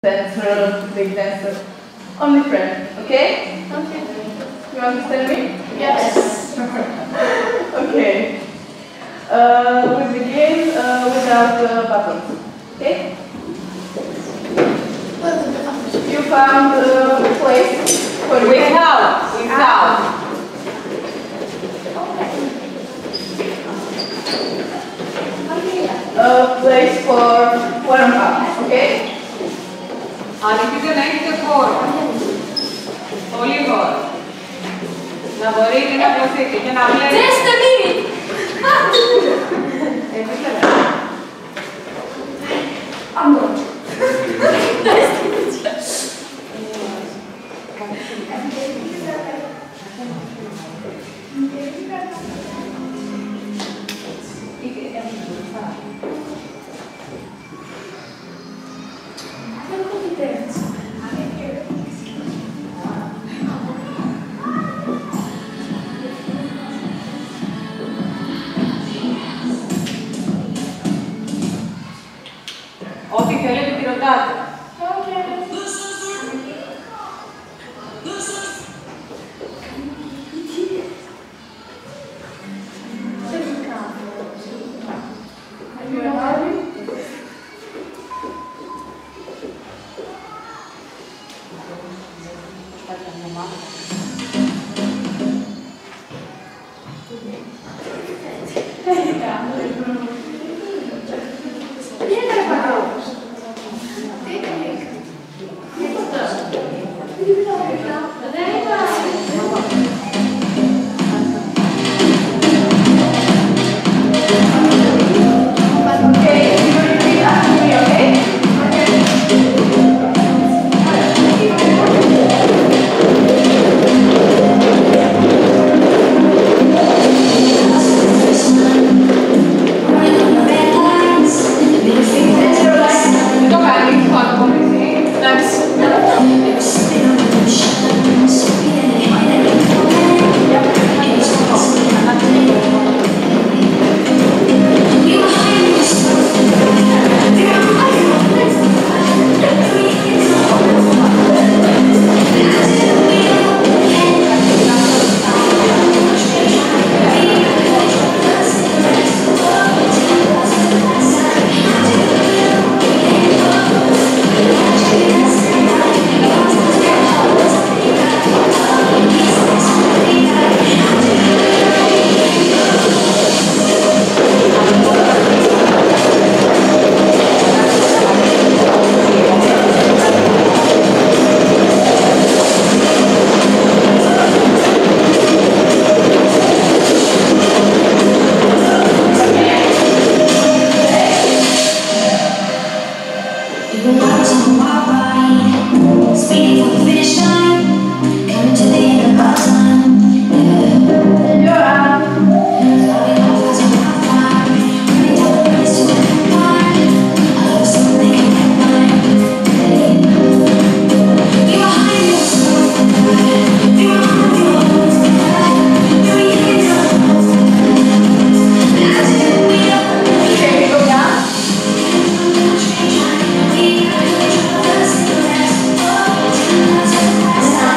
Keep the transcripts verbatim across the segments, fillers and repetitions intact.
dancer, big dancer, only friend, okay? Okay. You understand me? Yes. Okay. Uh, we begin uh, without uh, buttons, okay? You found a place for you. Without, without. A place for warm up, okay? And it is a nice for Oliver. Na worry na place kitchen amle. Just a minute. I'm not. Nice to meet you. Ό,τι θέλετε τη ρωτάτε. Yes.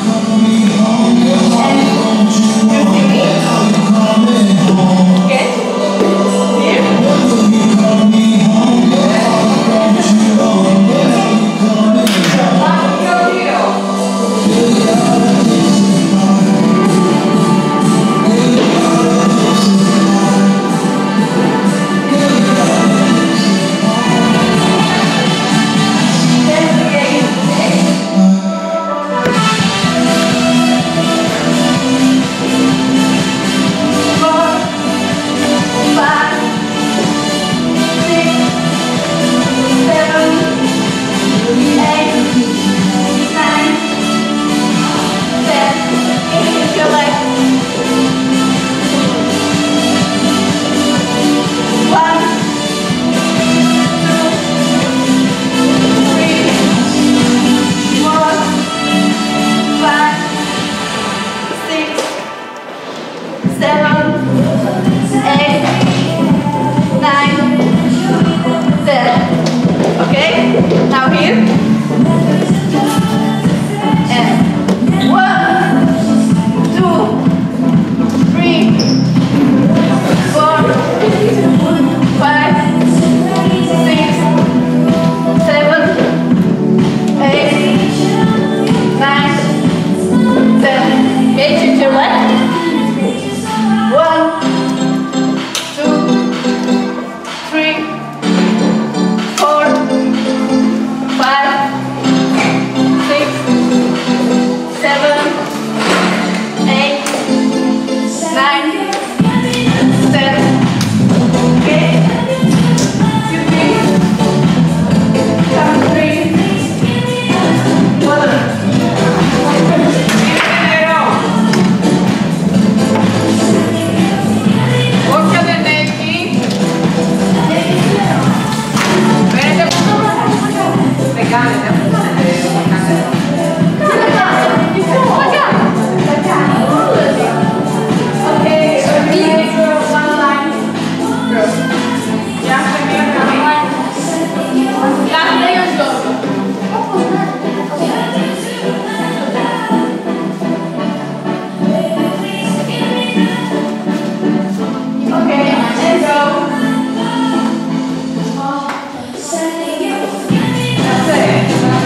That's it.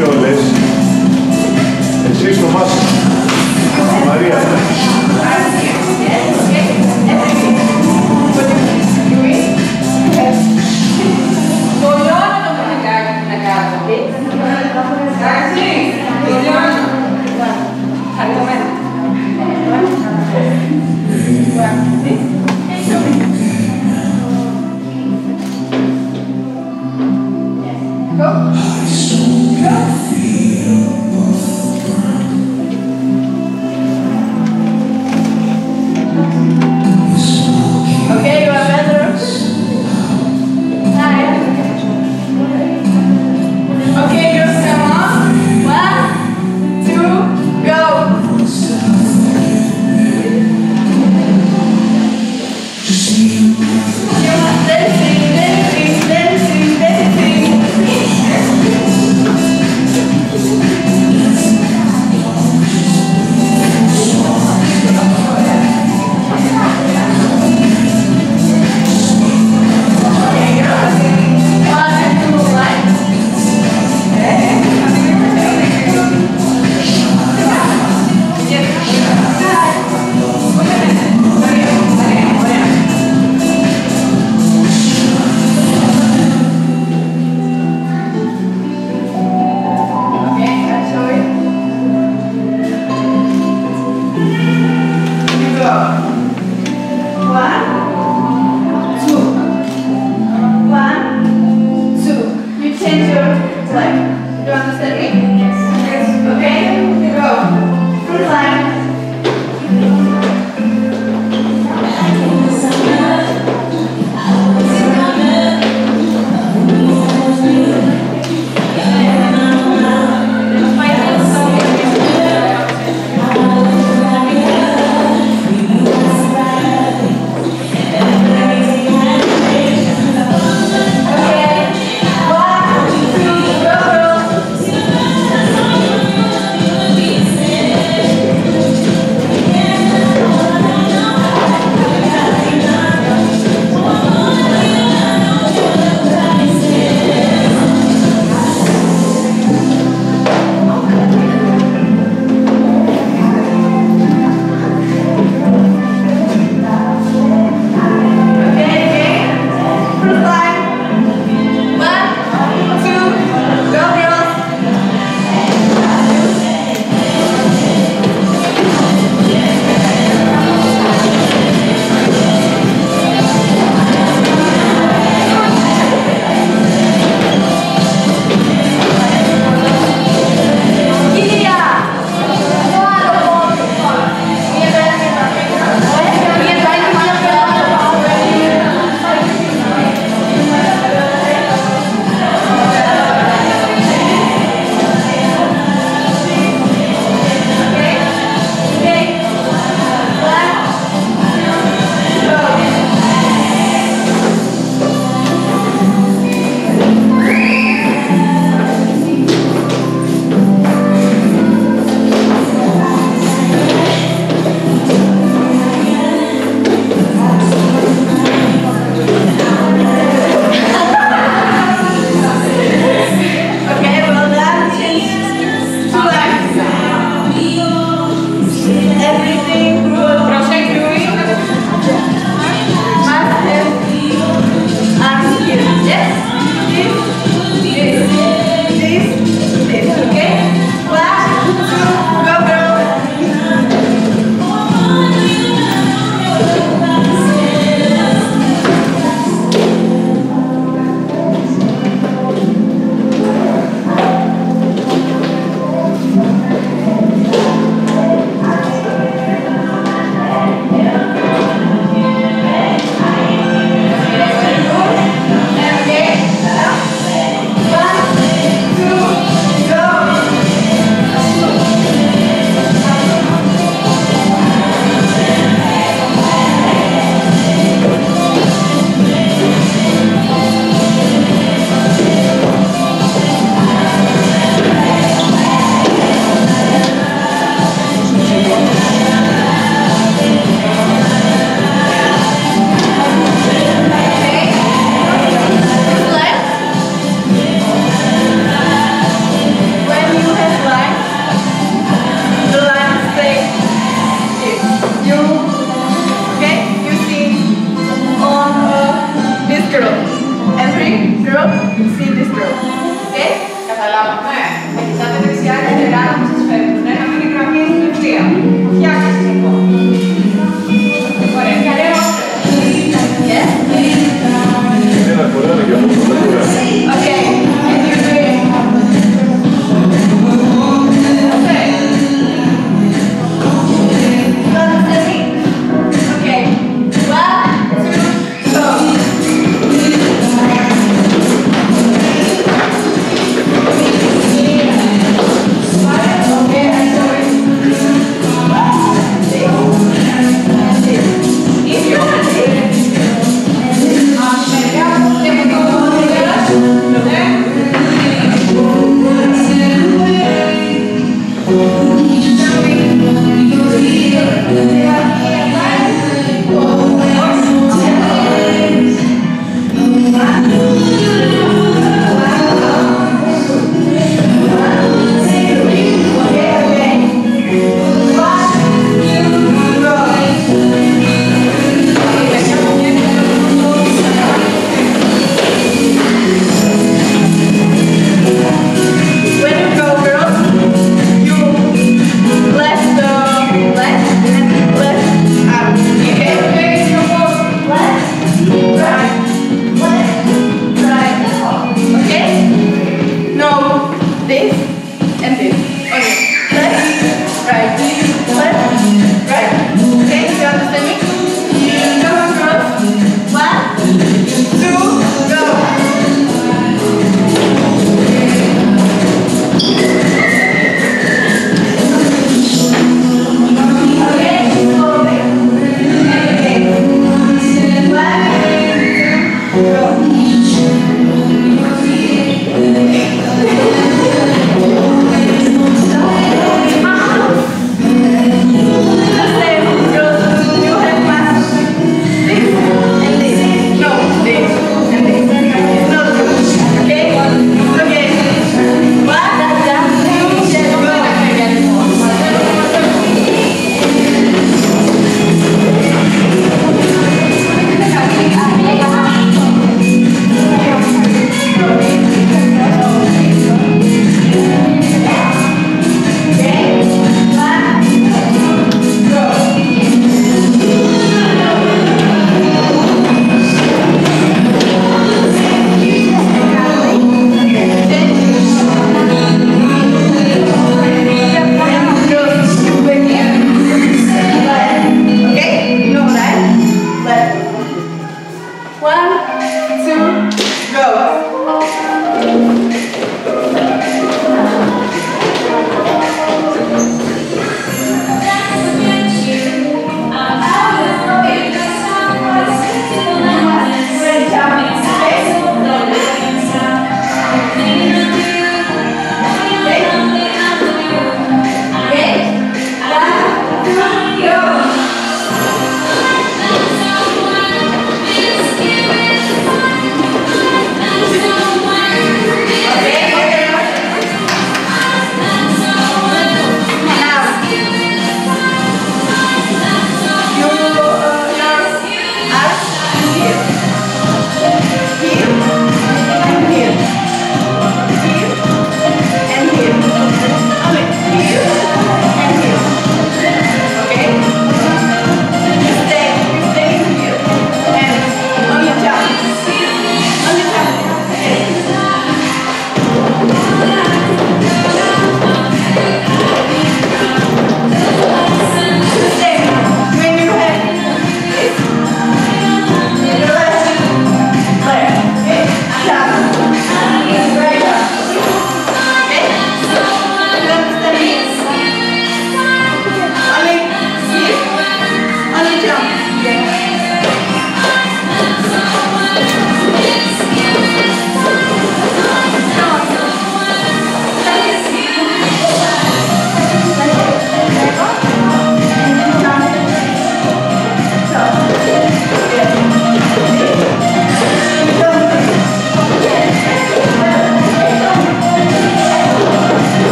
όχι όλες. Εσύ στο Μάσο. Μαρία. Το λιώνω το μαθηκάκι να κάνω. Εντάξει, το λιώνω. Χαριτωμένα. Go. Go.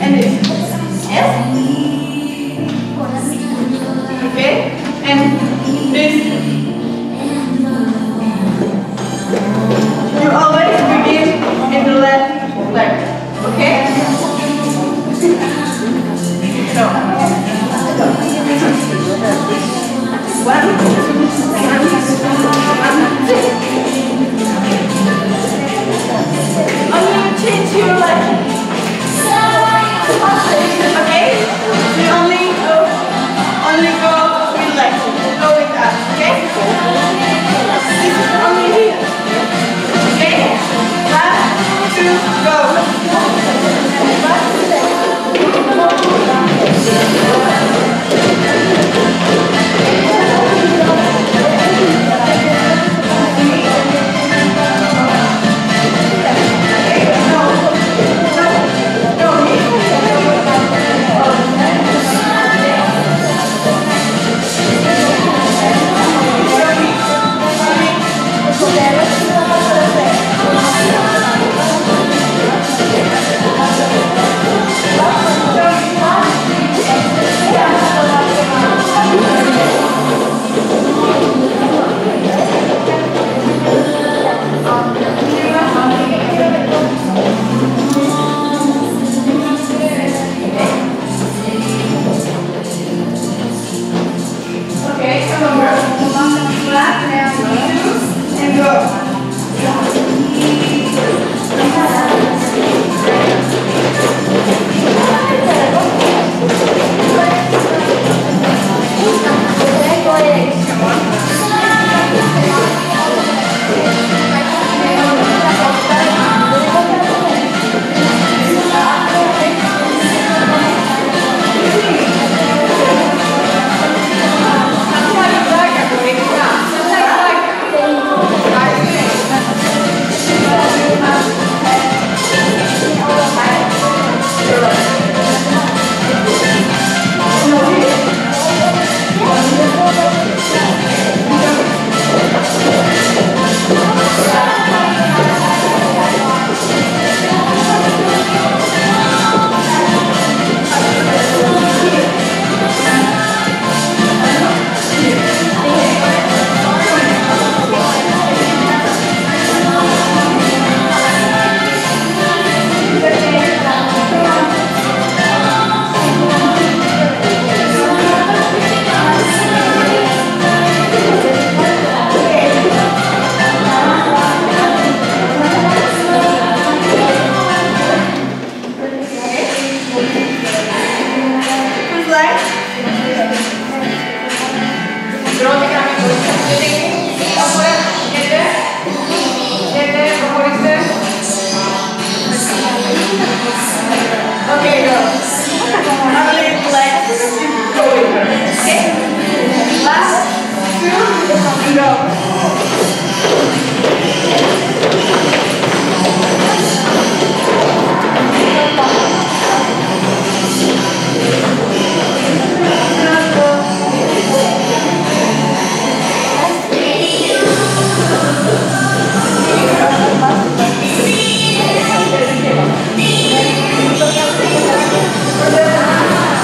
and this. Yes? Okay? And this. You always begin in the left leg. Okay? So. One, two, one, one, two. Only change your leg. Okay? You only go, only go with leg. Go with that. Okay? This is only here. Okay? One, two, go.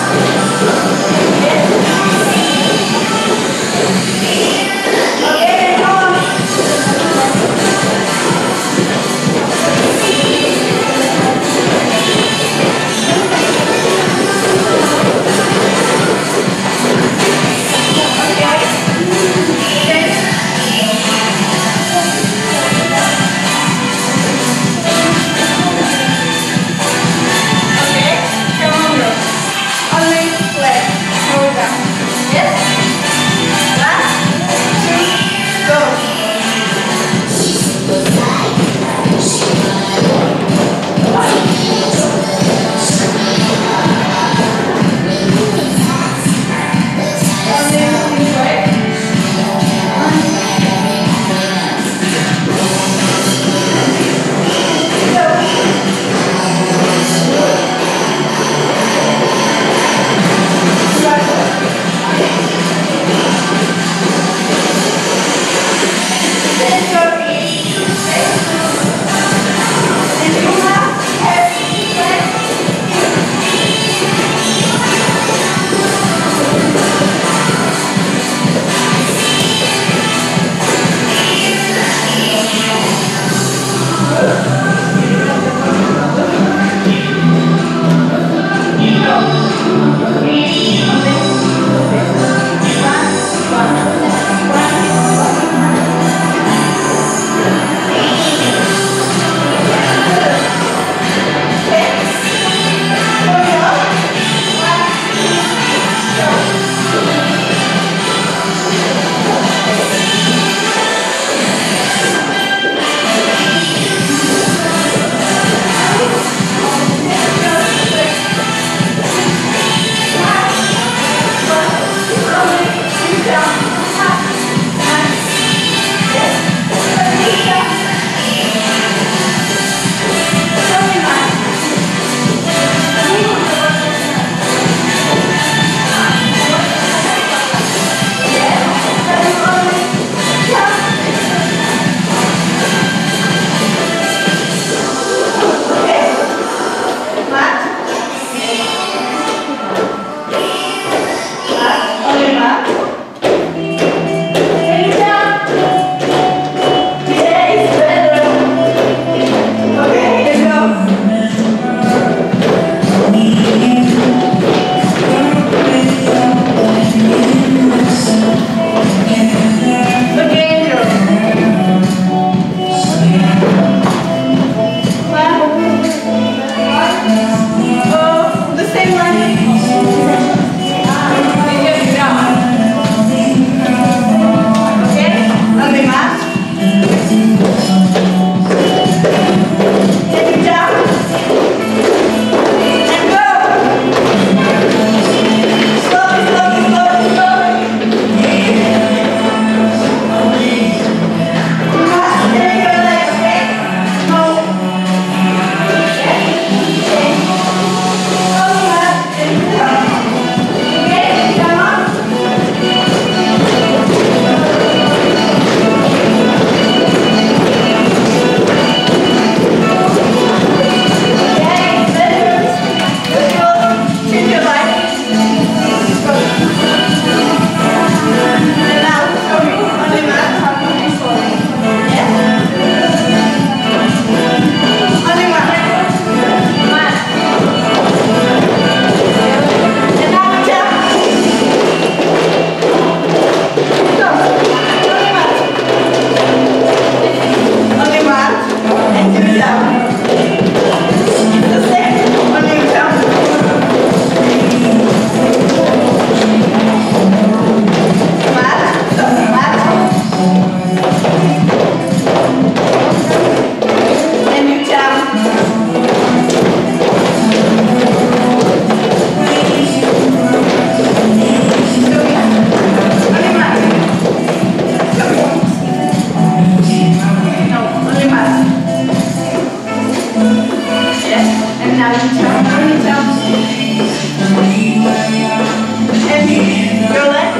Okay. now you jump, now you jump. And your leg.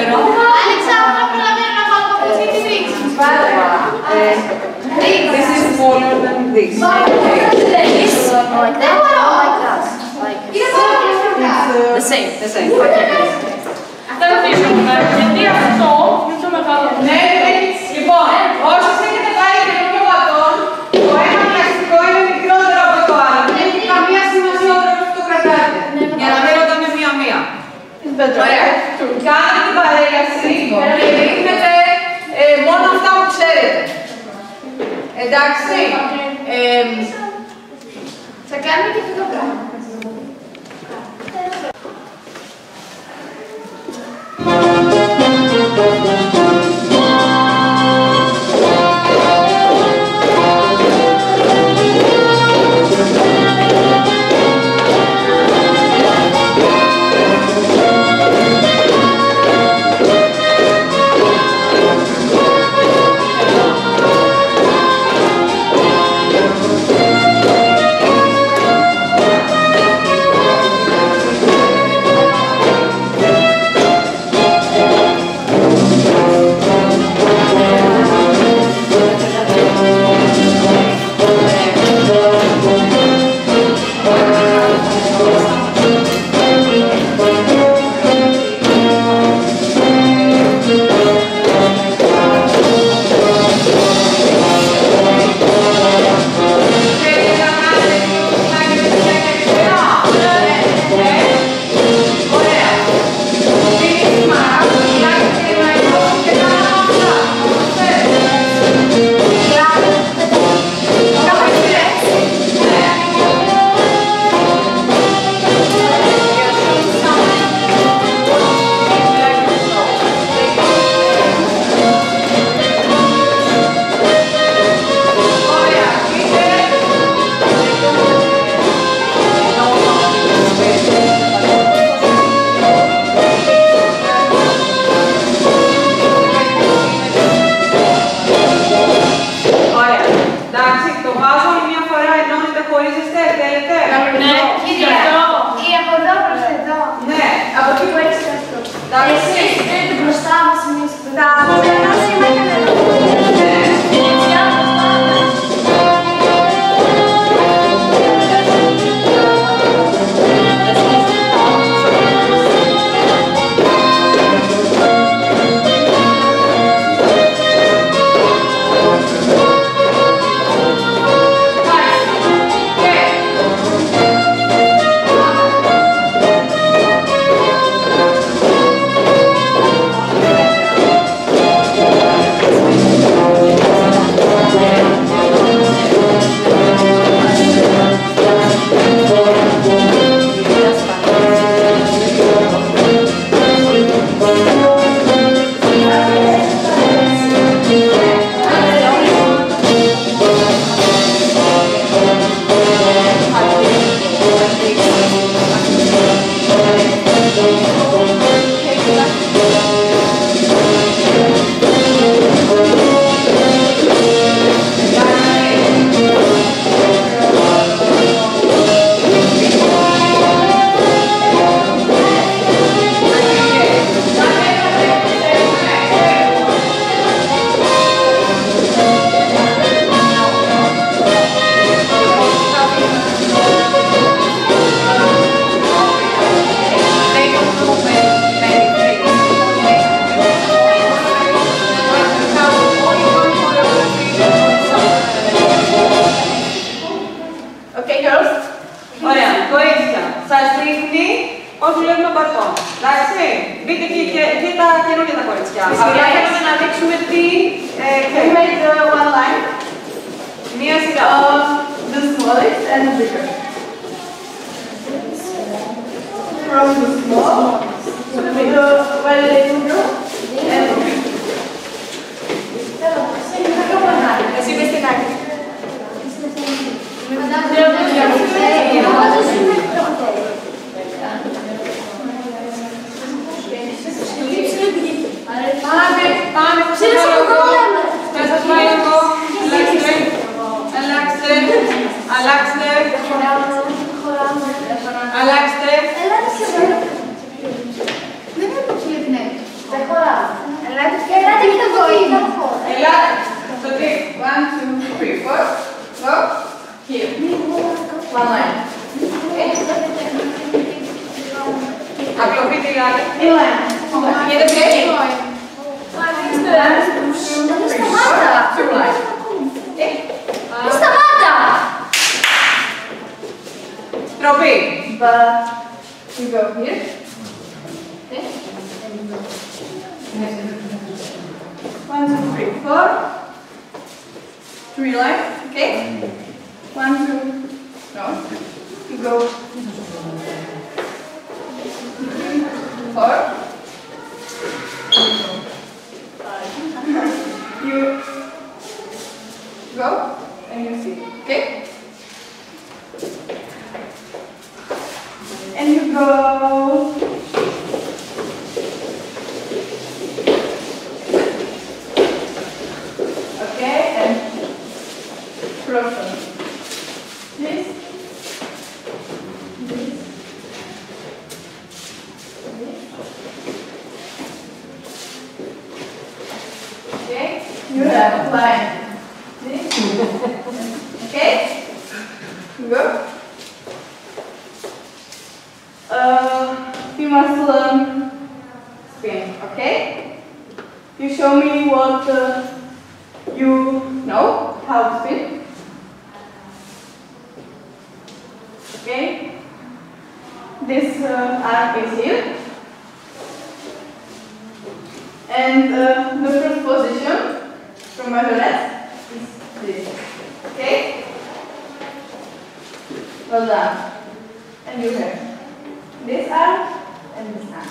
δεύτερο. Άλεξα, θα προλαβαίνω να βάλω παπούτσια και ρίξεις. This is smaller than this. Δεν μπορώ. Είναι πάρα πολύ μικρά. The same, the same. Αυτό το αφήσουμε. Γιατί αυτό είναι το μεγάλο. Ναι, λοιπόν, όσοι έχετε πάρει καινούργιο μπατόν, το ένα πλαστικό είναι μικρότερο από το άλλο. Δεν έχει καμία σημασία ο τρόπος που το κρατάτε. Για να μην ρωτάμε μία-μία. Ωραία. Κάνετε την παρέλαση και ρίχνετε ε, μόνο αυτά που ξέρετε. Εντάξει. Ε, Θα κάνουμε και αυτό το πράγμα. Αλλάξτε. Ελάτε και το βοήθο. Ελάτε. Στο τρία. One, two, three, four. Go. Here. One line. Απλοποιείτε οι άλλοι. Γίνεται πιο εκεί. Μη σταμάτα! Στροφή. But you go here. One, two, three, four. Three lines, okay? One, two, no. You go. Four. You go and you see, okay? And you go. Okay, and frozen. This. This. Okay, you have line. This. Okay, go. Uh, you must learn spin. Okay. You show me what uh, you know how to spin. Okay. This uh, arm is here. And uh, the first position from my left is this. Okay? Well done. And you have this arm and this arm.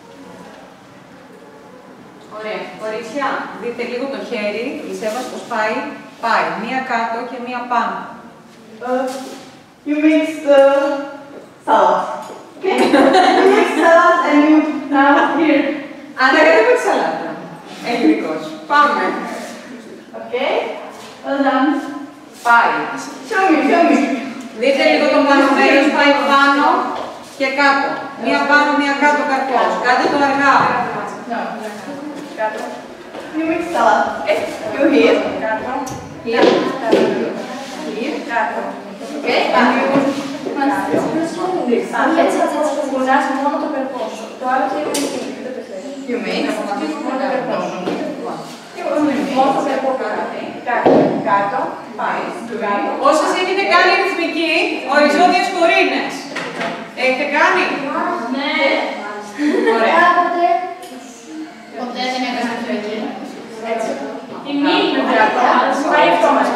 Ωραία. Κορίτσια, δείτε λίγο το χέρι, η Σέβας πως πάει. Πάει. Μία κάτω και μία πάνω. Uh, you mix the salad. Okay? You mix salad and you now here. Άννα, γιατί με τη σαλάτα. Ελληνικός. Πάμε. Okay? Well done. Πάει. Show me, show me. Δείτε λίγο το πάνω μέρος, πάει πάνω και κάτω. Μία πάνω, μία κάτω καρπός. Κάντε το αργά. No. Κάτω. You mix salad. Okay? You here. Κάτω. Here. Here. Κάτω. Okay? And you must this. Έτσι, έτσι, έτσι, κουνάς μόνο το περπόσο. Το άλλο χέρι είναι εκεί, δεν το χέρι. You mix μόνο το περπόσο. You only mix. Μόνο το περπόσο. Κάτω, κάτω, πάει, κάτω. Όσες έχετε κάνει ρυθμική, οριζόντιες κορίνες. Έχετε κάνει. Ναι. Ωραία. Ποτέ δεν έκανα αυτό εκεί. Έτσι. Η μήνυμα πάει αυτό μας.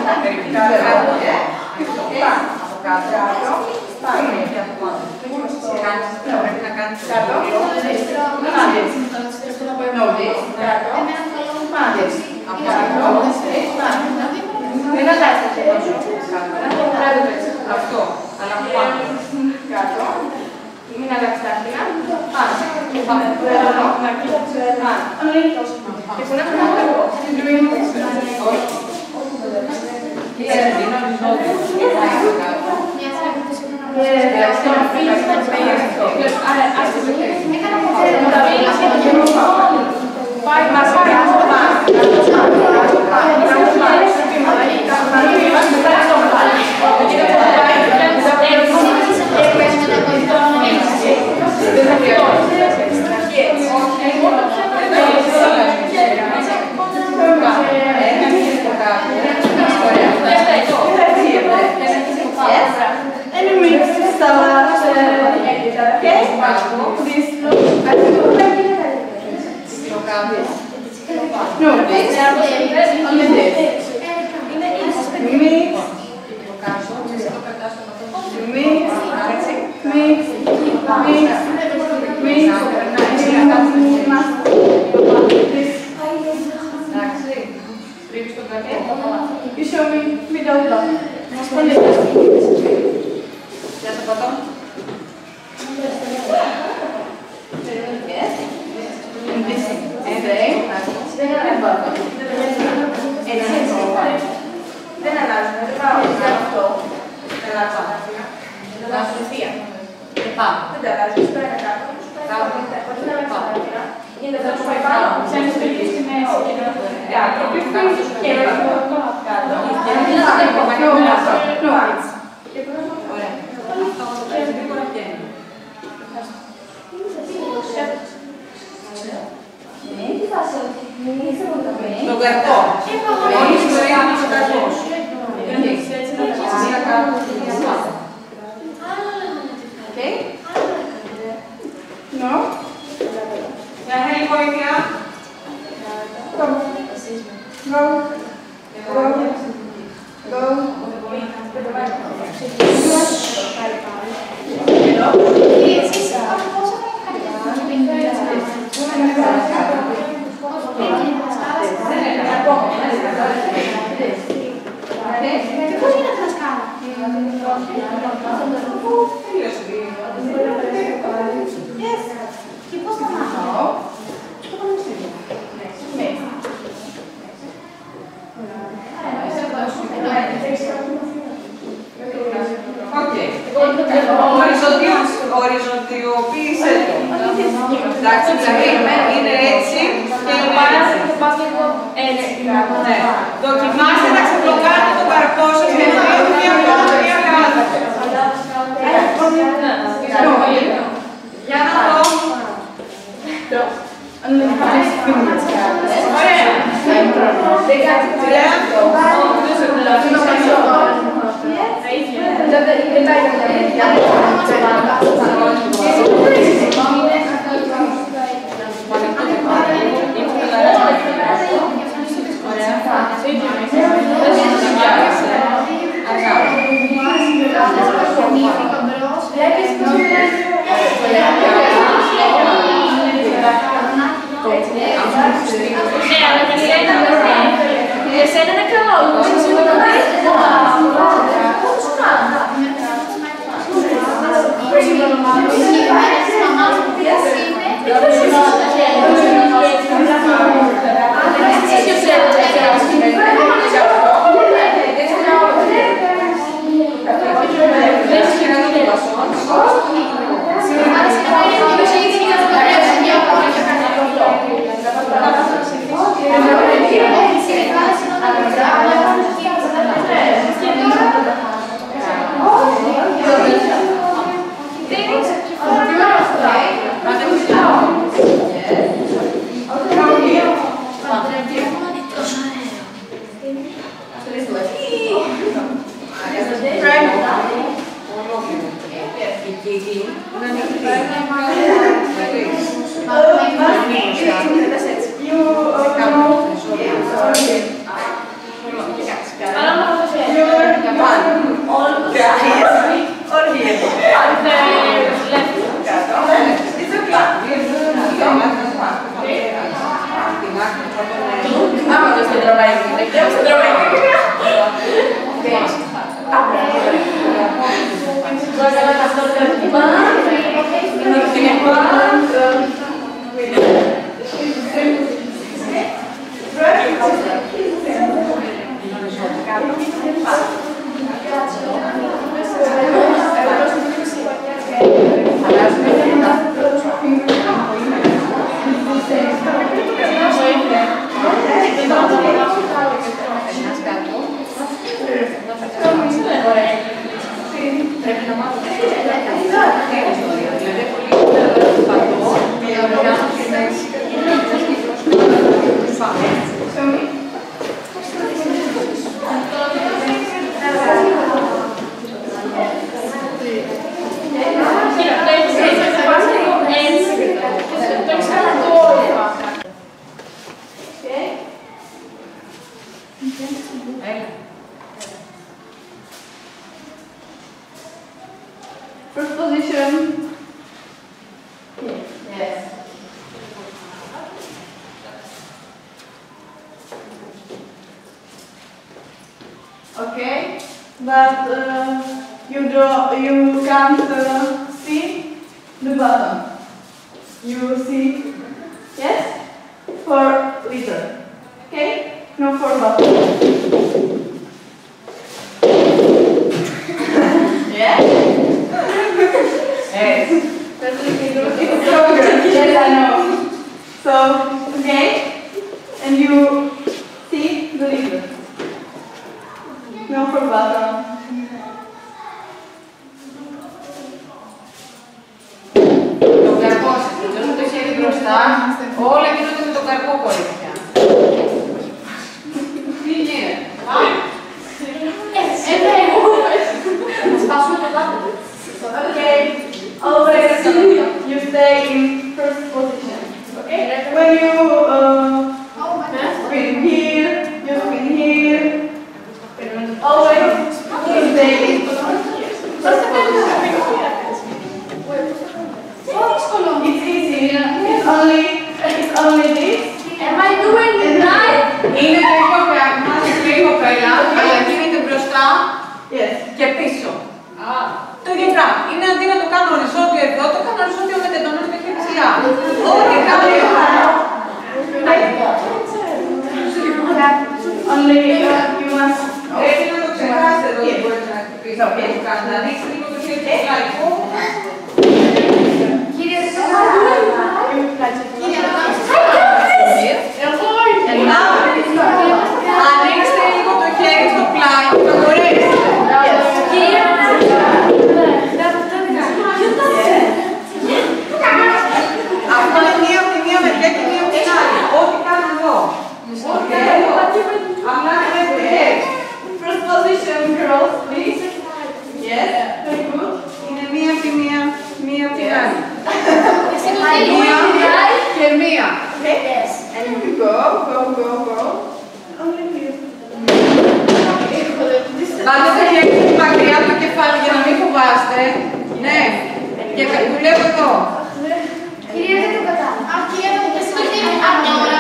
Κάτω. Πάει. Πρέπει να κάνεις το Κάτω. No, this. Κάτω. This. Μην αλλάζει το χέρι σου. Αυτό. Αλλά από πάνω. Κάτω. Μην αλλάξει τα άχυρα. Πάνω. Πάμε. Και που να έχουμε το περπόσο. Είναι οριζόντιο. Έκανα ποτέ. Πάει, μας πάει. And you mix salad. Okay? This. No, this. Only this. Mix. Mix. Mix. Mix. Mix. Εντάξει. Στρίβεις το πλακέ. You show me without that. Only this. Για το πατώ. Yes. And this. And then. And button. Έτσι. Δεν αλλάζουν, δεν πάω. Αυτό. Καλά πάμε. Δεν αλλάζουν ευθεία. Και πάμε. Δεν τα αλλάζεις, πέρα κάτω. Κάτω. Όχι να αλλάξεις τα άκυρα. γίνεται αυτό που πάει πάνω, ψάχνεις το ίδιο στη μέση και να κάτω. Και να το κάτω. Και να το κάτω. Ωραία. Αυτό το παίζει γρήγορα και είναι. Στον καρπό. Όλη η ιστορία είναι στον καρπό. Μία κάτω και μία κάτω. Οκ. No. Μια θέλει βοήθεια. Go. Go. Go. Go. Οριζοντιοποίησε το. Εντάξει, δηλαδή είναι έτσι και είναι έτσι. Ναι. Δοκιμάστε να ξεπλοκάτε το καρπό σας με μία πάνω, μία κάτω. Για να δω. Εσένα είναι καλό, εσύ είναι καλό. First position. Yes. Okay, but uh, you draw. You can't uh, see the button. You see, yes, for liter. Okay, no for button. Yeah. Yes. It's stronger. Yes, I know. So, okay, and you see the river. No for bottom. Το καρπό σας, δώσουμε το χέρι μπροστά, όλα γίνονται με το καρπό κορίτσια. Τι γίνεται, Okay, always you stay in first position. Okay, when you uh, spin here, you spin here. Always you stay in first position. It's easy. It's only it's only this. Am I doing it right? Είναι το ίδιο πράγμα, το ίδιο κοπέλα, αλλά γίνεται μπροστά Yes. και πίσω. Το ίδιο πράγμα. Είναι αντί να το κάνω οριζόντιο εδώ, το κάνω οριζόντιο με τεντώνω και χέρι ψηλά. Ό,τι κάνω Only uh, you must. πρέπει να το ξεχάσετε εδώ που μπορείτε να χτυπήσετε. Να ανοίξετε λίγο το χέρι ψηλά. Κύριε, δεν το κάνω. Ανοίξτε λίγο το χέρι στο πλάι και το μπορέσετε. Αυτό είναι μία από τη μία μεριά και μία από την άλλη. Ό,τι κάνω εδώ. Απλά βλέπετε το χέρι. First position, girls, please. Yes, very good. Είναι μία από τη μία, μία από την άλλη. Μία Και μία. Okay. Yes. And you go, go, go, go. Only here. Βάλτε το χέρι στην μακριά από το κεφάλι για να μην φοβάστε. Ναι. Και δουλεύω εδώ. Κυρία, δεν το κατάλαβα. Α, κυρία, δεν το κατάλαβα.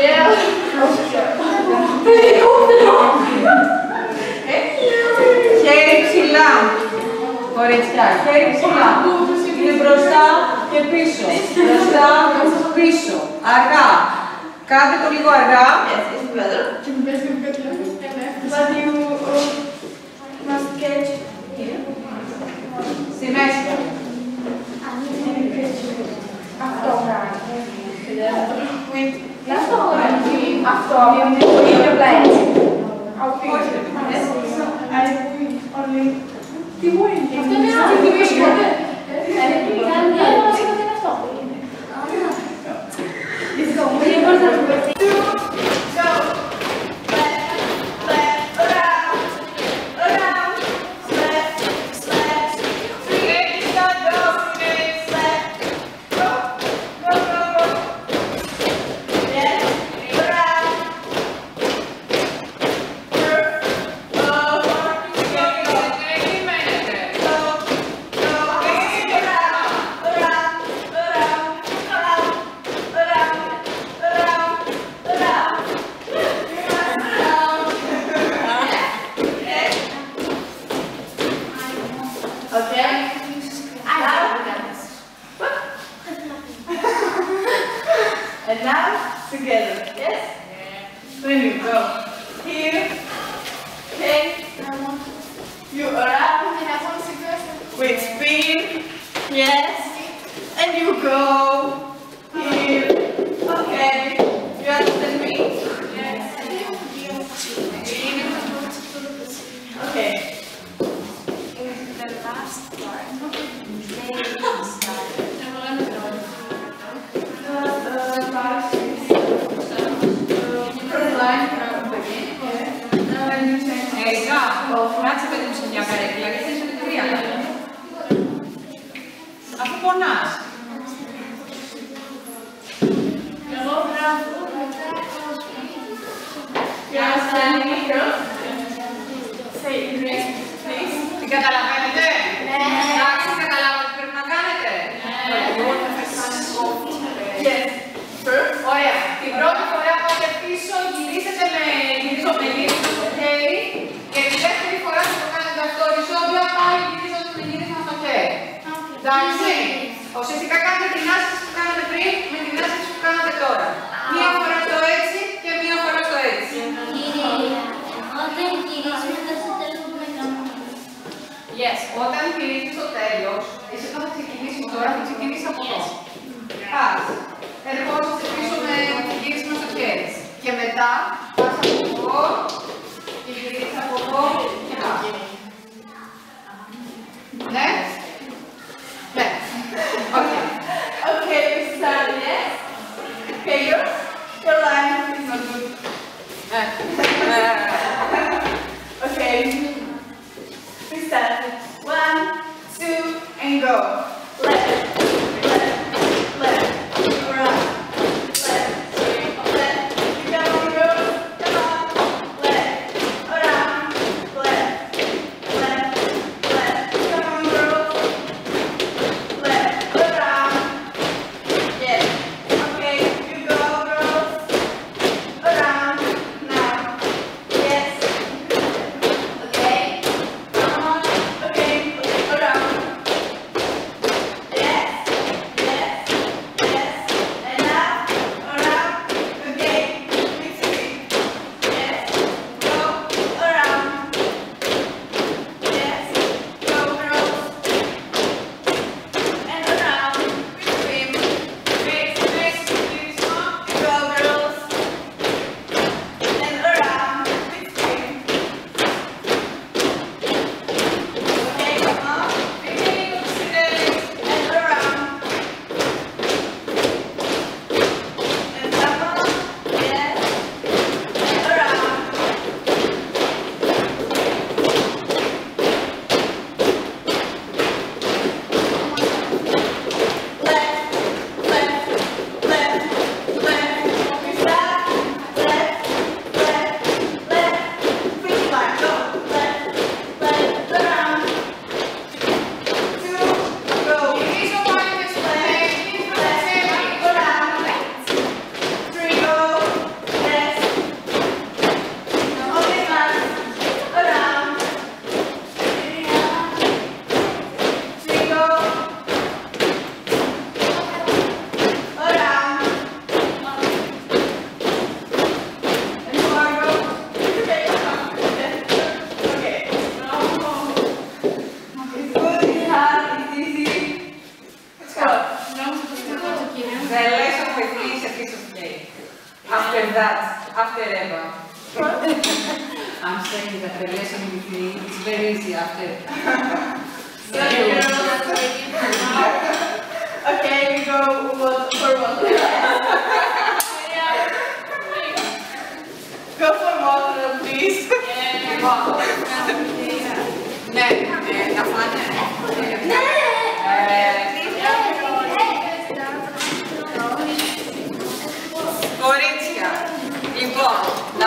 Χέρι ψηλά. Κορίτσια, χέρι ψηλά. Είναι μπροστά και πίσω. Μπροστά και πίσω. Αργά. Κάντε το λίγο αργά. Yes, it's better. But you uh, must catch here. Στη μέση. Αυτό. With αυτό. Αυτό. Είναι απλά έτσι. Yes. So I will only. Τι μου είναι. Αυτό είναι άλλο. Τι μου είναι. Αυτό. It's going. Go. Left, left, around, around, left, left, three, go, go, left, go, go, go, go. Yes, around. Go, go, go, go. Go, go, around, around, around, around, around, around, around. Okay. And now together. Yes. When you go here, okay. You around with spin. Yes. And you go here. Okay. You understand me? Yes. Okay. Ερικά, κάτσε παιδί μου σε μια καρέκλα γιατί είσαι με τρία καλά. Αφού πονάς. You understand me, girls? Say English, please. Την καταλαβαίνετε? Εντάξει, καταλάβετε τι πρέπει να κάνετε? Yes. First. Ωραία. Την πρώτη φορά πάτε πίσω, γυρίσετε με γυρίζω με λίγο στο χέρι και τη δεύτερη φορά που το κάνετε αυτό οριζόντια πάλι γυρίζετε με γύρισμα στο χέρι. Εντάξει. Ουσιαστικά κάνετε την άσκηση που κάνατε πριν με την άσκηση που κάνατε τώρα. Μία φορά στο έτσι και μία φορά στο έτσι. Yes. Όταν γυρίζεις στο τέλος, εσύ θα ξεκινήσεις τώρα, θα ξεκινήσεις από εδώ. Πας. ερχόσαστε πίσω με γύρισμα στο χέρι. Και μετά πας από εδώ και γυρίζεις από εδώ και κάτω. Ναι. Ναι. Okay. Okay, we start, yes? Okay, your, your line is not good. Okay, we start. One, two, and go. Left, left, left, right, left, left. Come on, girls, come on. Left, around, left, left, left. Come on, girls. Left, around. Yes. Okay, you go, girls. Around now. Yes. Okay. Come on. Okay. Around. Yes. Yes. Yes. And up. Around. Okay. Between. Yes. Go around. Yes. Go, girls. And around. Between. Face, face, face, up. Go, girls. And around. Between. Okay, come on. Between. Sit and around. And come on. Yes. And around. Left, left, left, left. We start. Left, left, left. Finish line. Go. Left, left, around. Two, go. Γυρίζω πάλι με στο χέρι, με το χέρι. Around. Three, go. Yes. Okay, man. Around. Three, go. Around. And four, go. Okay. Okay. It's good, it's hard, it's easy. Let's go. The less of a piece, a piece of cake. After that, after Eva. I'm saying that the lesson with me is very easy after. Okay, we go one for one. Go for one, please. Ναι, ε, να φάνε. Κορίτσια, λοιπόν, να...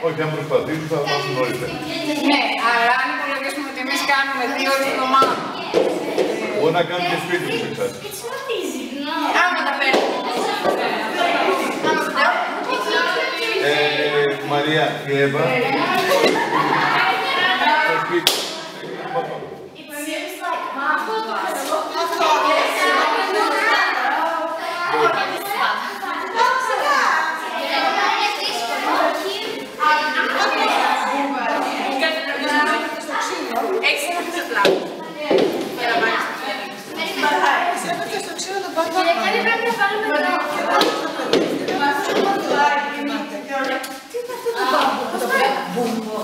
Όχι, αν προσπαθήσουν θα μας γνωρίζετε. Ναι, αλλά αν υπολογίσουμε ότι εμείς κάνουμε δύο ώρες την εβδομάδα. Μπορεί να κάνουν και σπίτι τους εξάς. Άμα τα παίρνουμε. Ε, Μαρία, η Εύα. Στο σπίτι. Έχεις ένα ξεπλά. Για να βάλεις το χέρι. Ξέρετε στο ξύλο το πάνω. Και γιατί πρέπει να βάλουμε το... Τι είναι αυτό το μπάμπο?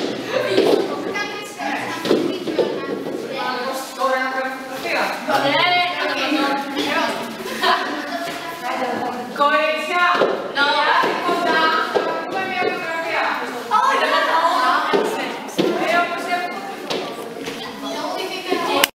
Yeah.